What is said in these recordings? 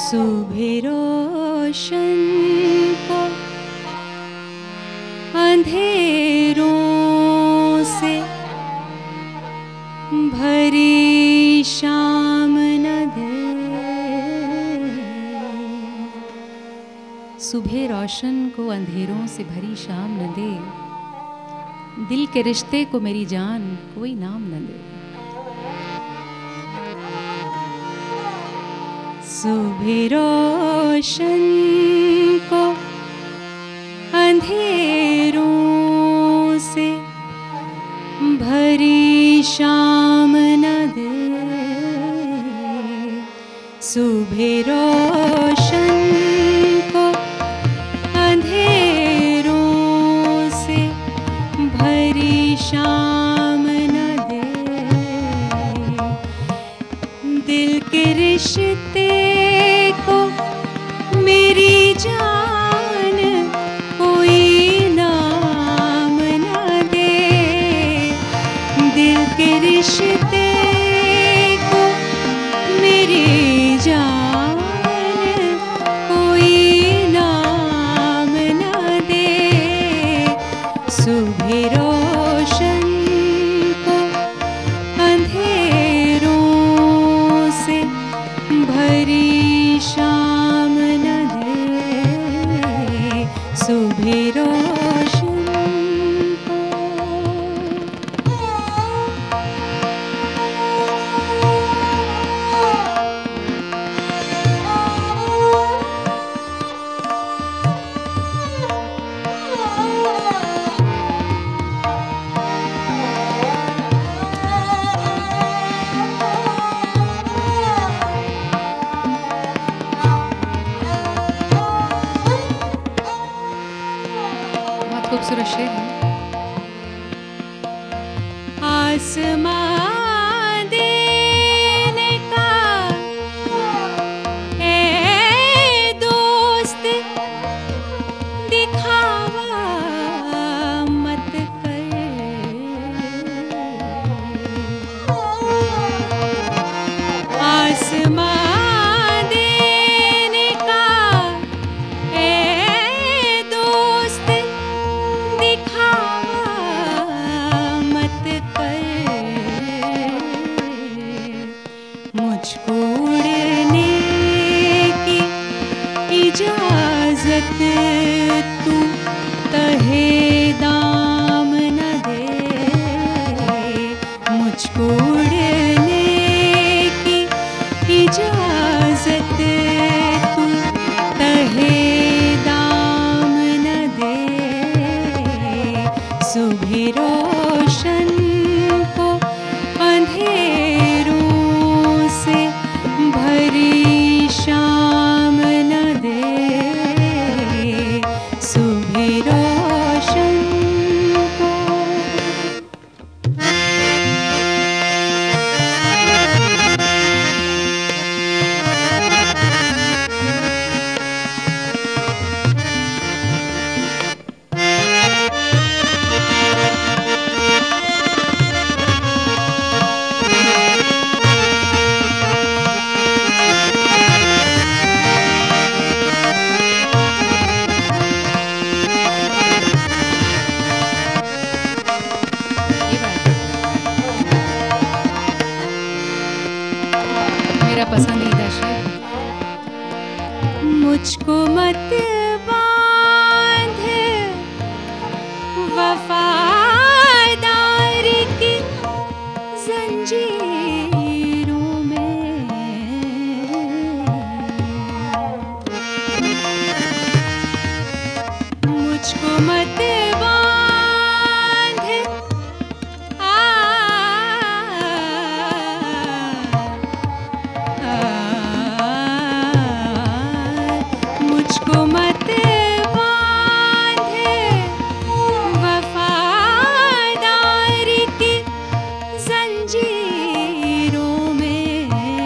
सुबह-ए-रोशन को अंधेरों से भरी शाम न दे। सुबह रोशन को अंधेरों से भरी शाम न दे, दिल के रिश्ते को मेरी जान कोई नाम न दे। सुबह रोशन को अंधेरों से भरी शाम न दे। सुबह रोशन को अंधेरों से भरी शाम न दे। दिल के रिश्ते को मेरी जान कोई नाम न दे। दिल के रिश्ते को मेरी जान कोई नाम न दे। सुबह रोशन को अंधेरों से भरी शाम न दे। सुबह रोशन खूबसूरत शेर है। आसमां देने का ए दोस्त दिखावा मत कर। आसमां देने का ए दोस्त दिखावा मत कर। मुझको उड़ने की इजाजत तू तहे दाम न दे। मुझको उड़ने की इजाजत तू तहे दाम न दे। सुबह रोशन को अंधेरों से भरी शाम न दे। सुबह रोशन को मेरा पसंदीदा शेर। मुझको मत बांध वफादारी की जंजीरों में। मुझको मत बांध मुझको मत बांध वफादारी की जंजीरों में।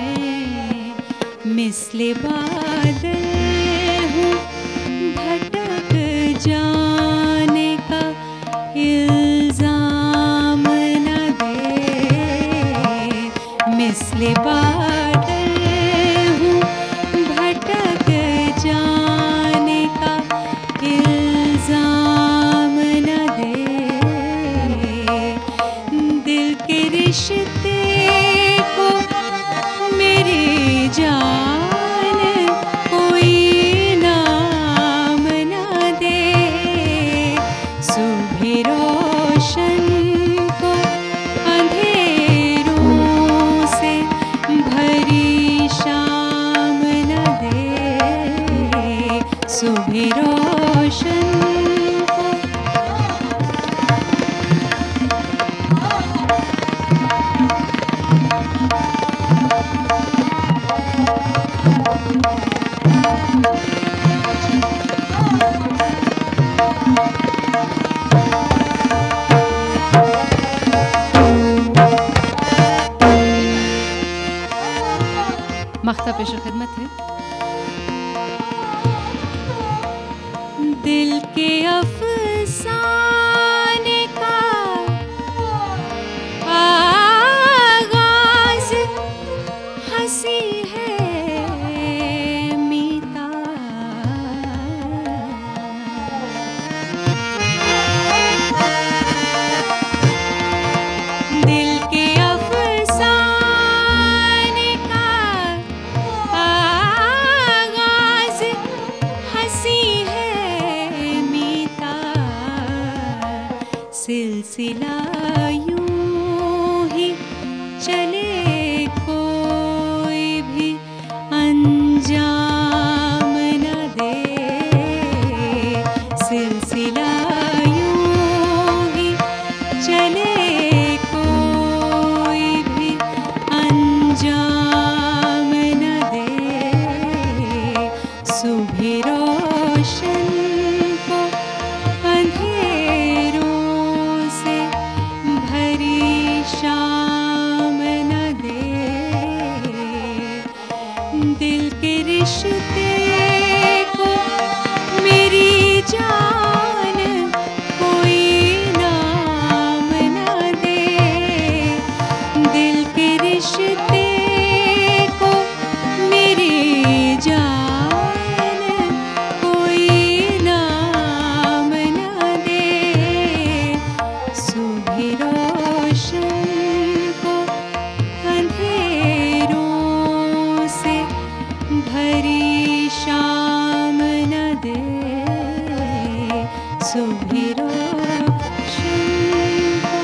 मिस्ले बादल हूँ भटक जाने का इल्जाम न दे। मिस्ले बादल हूँ भटक रिश्ते को मेरी जान कोई नाम न दे, सुबह रोशन को अंधेरों से भरी शाम न दे, सुबह रोशन मख्ता पेश खिदमत है। दिल के अफसाने का आगाज हंसी है मीता, दिल के अफसाने का आगाज हंसी है मीता, सिलसिला यूं ही चले कोई भी अंजाम न दे, सिलसिला यूं ही चले कोई भी अंजाम न दे, सुबह रोशन को अंधेरों से भरी शाम न दे, दिल के रिश्ते को मेरी जान कोई नाम न दे, दिल के रिश्ते को मेरी जान कोई नाम न दे, सुबह रोशन को अंधेरों से भरी शाम न दे, सुबह रोशन को।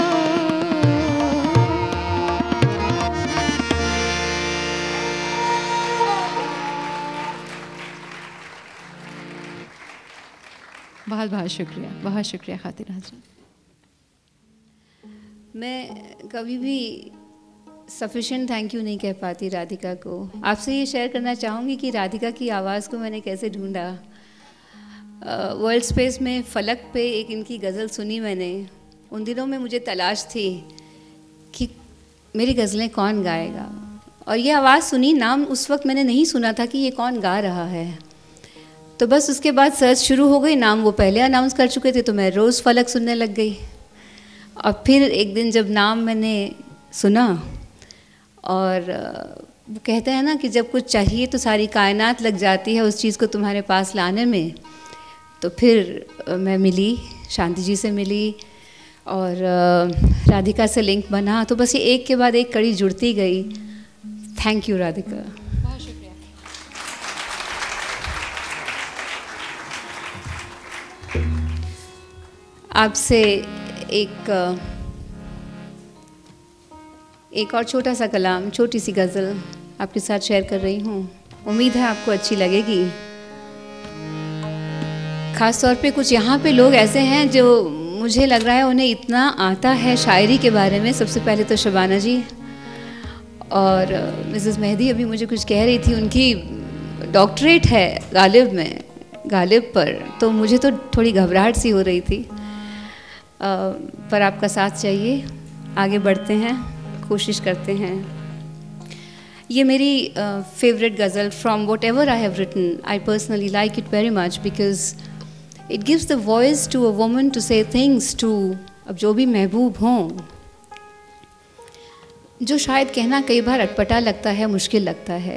बहुत बहुत शुक्रिया खातिर हाजिर। मैं कभी भी सफिशिएंट थैंक यू नहीं कह पाती राधिका को। आपसे ये शेयर करना चाहूँगी कि राधिका की आवाज़ को मैंने कैसे ढूंढा। वर्ल्ड स्पेस में फलक पे एक इनकी गज़ल सुनी मैंने। उन दिनों में मुझे तलाश थी कि मेरी गज़लें कौन गाएगा, और ये आवाज़ सुनी, नाम उस वक्त मैंने नहीं सुना था कि ये कौन गा रहा है। तो बस उसके बाद सर्च शुरू हो गई, नाम वो पहले अनाउंस कर चुके थे, तो मैं रोज़ फलक सुनने लग गई। और फिर एक दिन जब नाम मैंने सुना, और वो कहते हैं ना कि जब कुछ चाहिए तो सारी कायनात लग जाती है उस चीज़ को तुम्हारे पास लाने में। तो फिर मैं मिली, शांति जी से मिली और राधिका से लिंक बना, तो बस ये एक के बाद एक कड़ी जुड़ती गई। Thank you Radhika. बहुत शुक्रिया। आपसे एक और छोटा सा कलाम, छोटी सी गज़ल आपके साथ शेयर कर रही हूँ। उम्मीद है आपको अच्छी लगेगी। ख़ास तौर पे कुछ यहाँ पे लोग ऐसे हैं जो मुझे लग रहा है उन्हें इतना आता है शायरी के बारे में। सबसे पहले तो शबाना जी, और मिसेस मेहदी अभी मुझे कुछ कह रही थी, उनकी डॉक्टरेट है गालिब पर, तो मुझे तो थोड़ी घबराहट सी हो रही थी। पर आपका साथ चाहिए, आगे बढ़ते हैं, कोशिश करते हैं। ये मेरी favourite ghazal from whatever I have written. I personally like it very much because it gives the voice to a woman to say things to, अब जो भी महबूब हों, जो शायद कहना कई बार अटपटा लगता है, मुश्किल लगता है।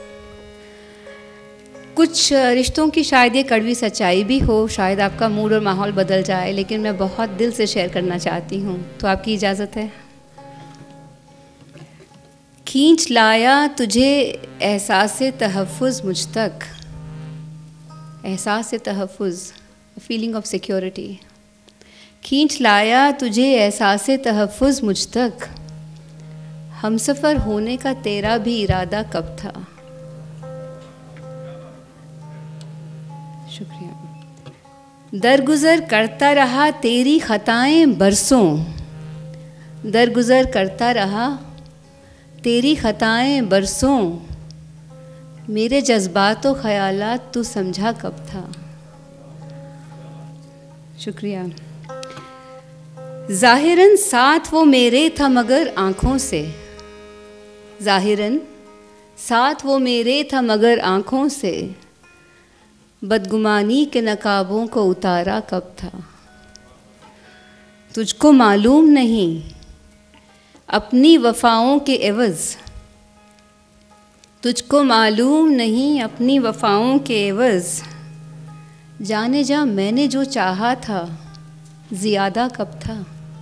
कुछ रिश्तों की शायद ये कड़वी सच्चाई भी हो, शायद आपका मूड और माहौल बदल जाए, लेकिन मैं बहुत दिल से शेयर करना चाहती हूँ। तो आपकी इजाज़त है? खींच लाया तुझे ahsaas-e-tahaffuz मुझ तक, ahsaas-e-tahaffuz, a feeling of security. खींच लाया तुझे ahsaas-e-tahaffuz मुझ तक, हमसफ़र होने का तेरा भी इरादा कब था। शुक्रिया। दरगुज़र करता रहा तेरी ख़ताएं बरसों, दरगुज़र करता रहा तेरी ख़ताएं बरसों, मेरे जज्बात व ख़यालात तू समझा कब था। शुक्रिया। ज़ाहिरन साथ वो मेरे था मगर आँखों से, ज़ाहिरन साथ वो मेरे था मगर आँखों से, बदगुमानी के नकाबों को उतारा कब था। तुझको मालूम नहीं अपनी वफ़ाओं के एवज़, तुझको मालूम नहीं अपनी वफ़ाओं के एवज़, जाने जा मैंने जो चाहा था ज़ियादा कब था।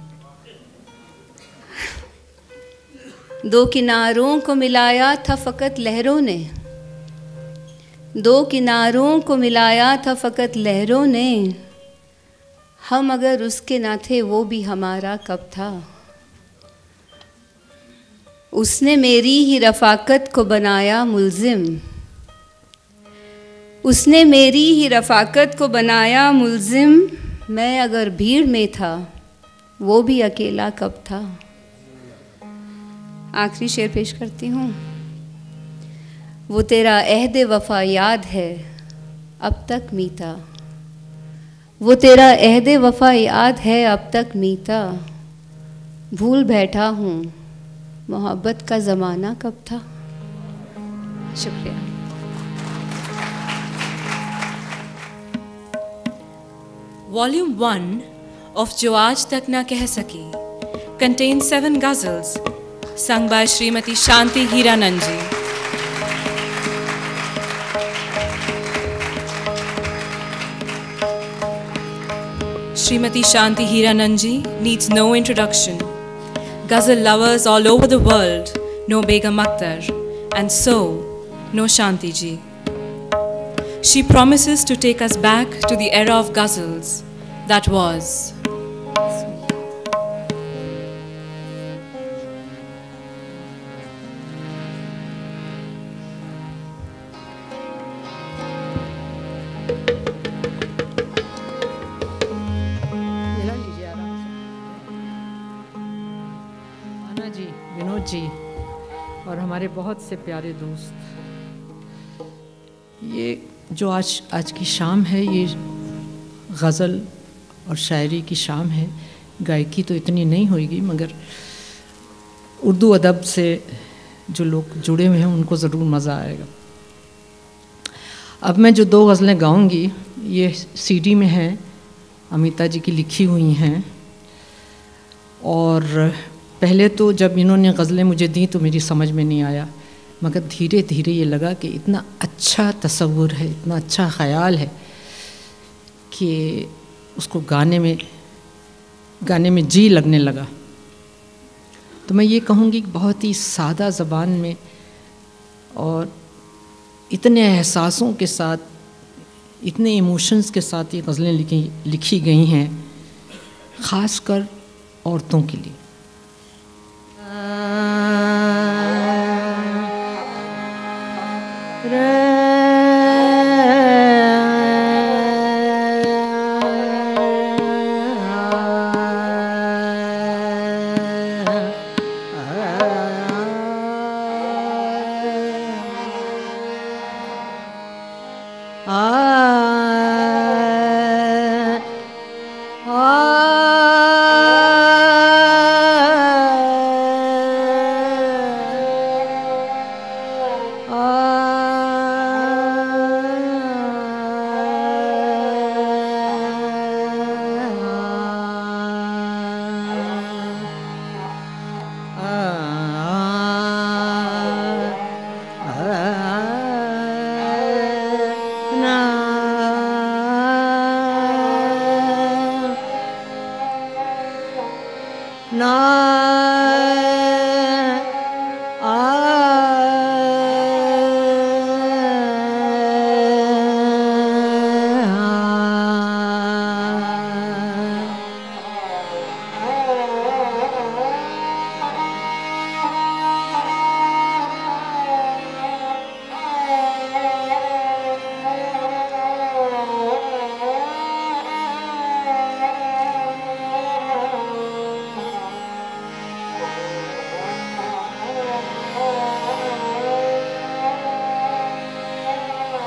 दो किनारों को मिलाया था फ़कत लहरों ने, दो किनारों को मिलाया था फ़कत लहरों ने, हम अगर उसके ना थे वो भी हमारा कब था। उसने मेरी ही रफ़ाकत को बनाया मुल्ज़िम, उसने मेरी ही रफ़ाकत को बनाया मुल्ज़िम, मैं अगर भीड़ में था वो भी अकेला कब था। आखिरी शेर पेश करती हूँ। वो तेरा अहद वफ़ा याद है अब तक मीता, वो तेरा अहद वफ़ा याद है अब तक मीता, भूल बैठा हूँ मोहब्बत का ज़माना कब था। शुक्रिया। Volume 1 of जो आज तक ना कह सकी contains 7 ghazals sung by Srimati Shanti Hiranand ji. Srimati Shanti Hiranand ji needs no introduction. Ghazal lovers all over the world know Begum Akhtar, and so know Shanti ji. She promises to take us back to the era of ghazals that was. जी, विनोद जी और हमारे बहुत से प्यारे दोस्त, ये जो आज की शाम है ये गज़ल और शायरी की शाम है। गायकी तो इतनी नहीं होगी मगर उर्दू अदब से जो लोग जुड़े हुए हैं उनको ज़रूर मज़ा आएगा। अब मैं जो 2 गज़लें गाऊंगी ये सीडी में हैं, अमीता जी की लिखी हुई हैं। और पहले तो जब इन्होंने गज़लें मुझे दी तो मेरी समझ में नहीं आया, मगर धीरे धीरे ये लगा कि इतना अच्छा तसव्वुर है, इतना अच्छा ख़याल है कि उसको गाने में जी लगने लगा। तो मैं ये कहूँगी कि बहुत ही सादा ज़बान में और इतने एहसासों के साथ, इतने इमोशंस के साथ ये गज़लें लिखी गई हैं, ख़ासकर औरतों के लिए।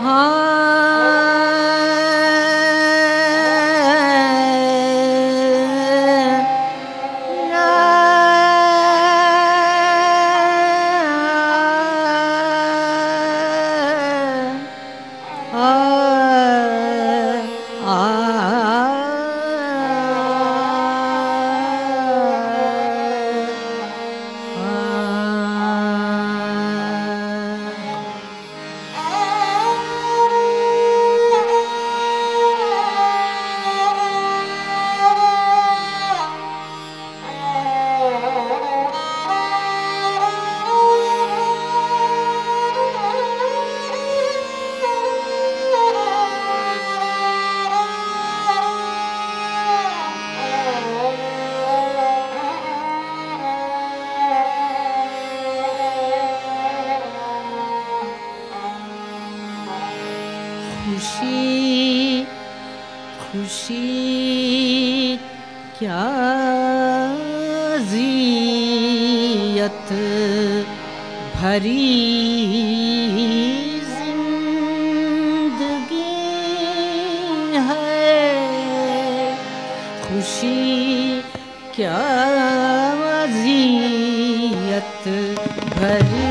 खुशी खुशी क्या अज़ियत भरी जिंदगी है, खुशी क्या अज़ियत भरी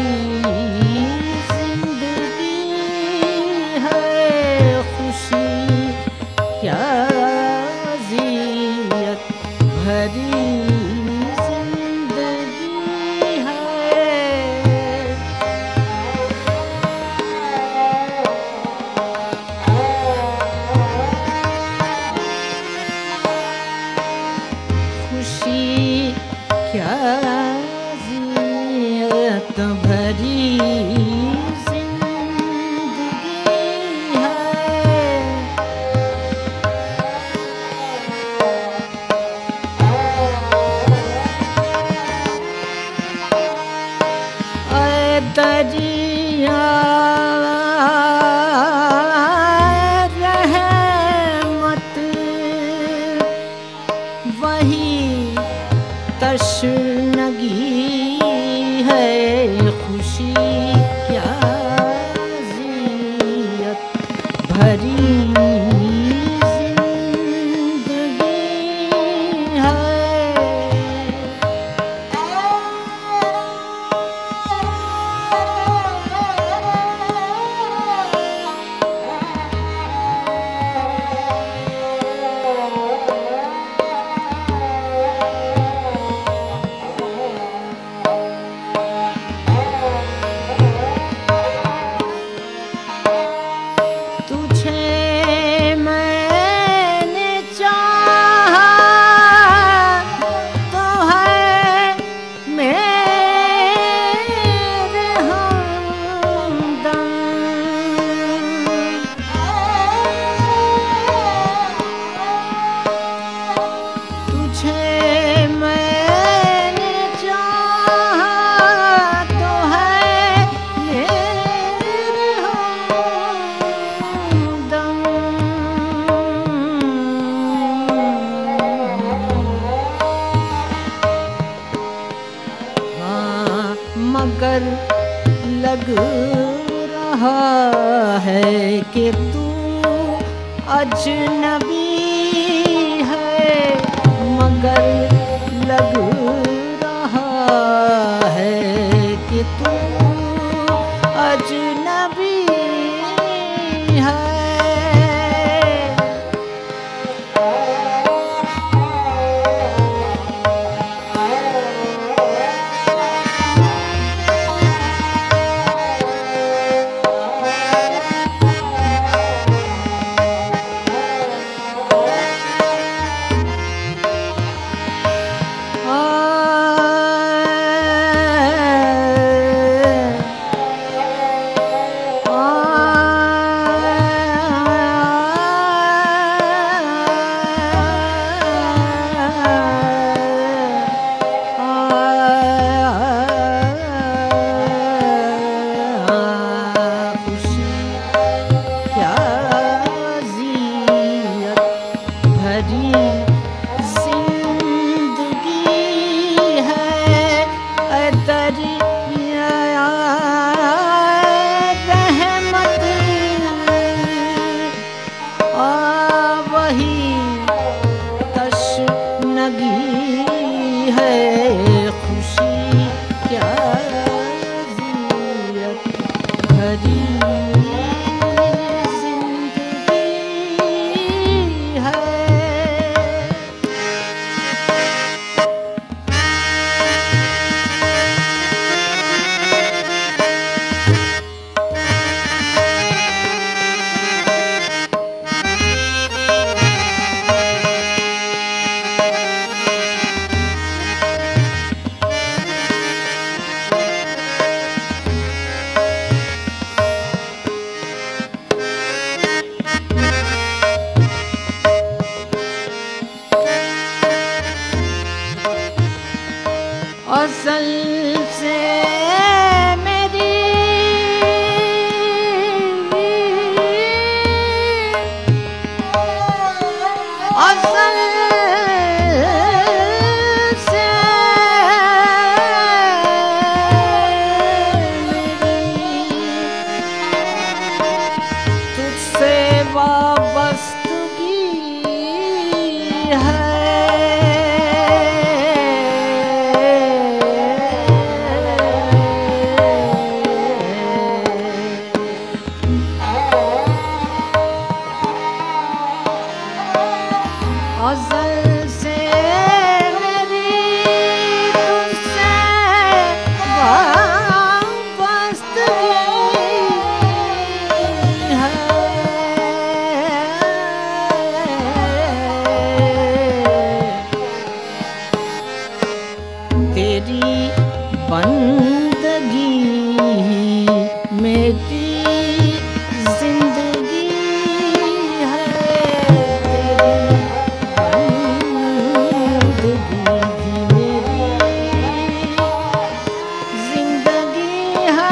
बंदगी मेरी जिंदगी है तेरी, बंदगी भी मेरी जिंदगी है।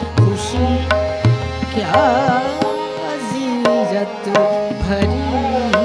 क्या अज़ीयत भरी